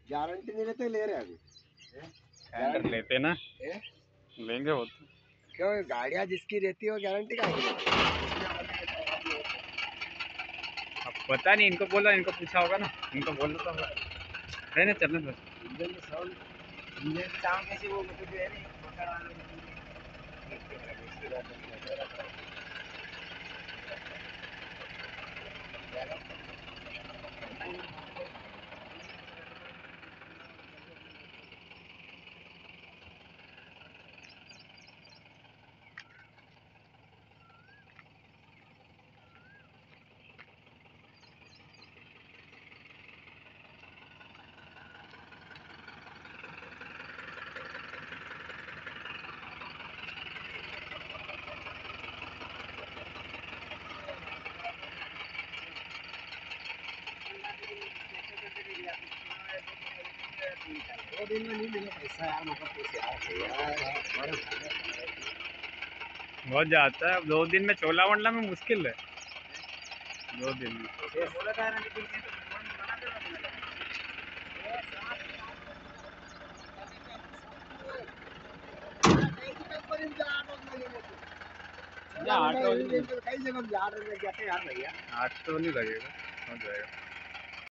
Guarantee नहीं लेते, ले रहे हैं अभी। टेंडर लेते ना, लेंगे वो तो। क्यों, गाड़ियाँ जिसकी रहती है वो गारंटी का है। अब पता नहीं, इनको बोला, इनको पूछा होगा ना, इनको बोला तो होगा। रहने चलने दो। इंजन में साउंड, इंजन की साउंड कैसे वो मतलब है नहीं मोटर वाले दो दिन में नहीं मिला पैसा यार, मतलब पैसे यार बहुत जाता है, अब 2 दिन में चोला वोला में मुश्किल है। 2 दिन में बोला था ना कि या 8 कई जगह 8 लग जाते हैं यार भैया। 8 तो नहीं लगेगा, हो जाएगा।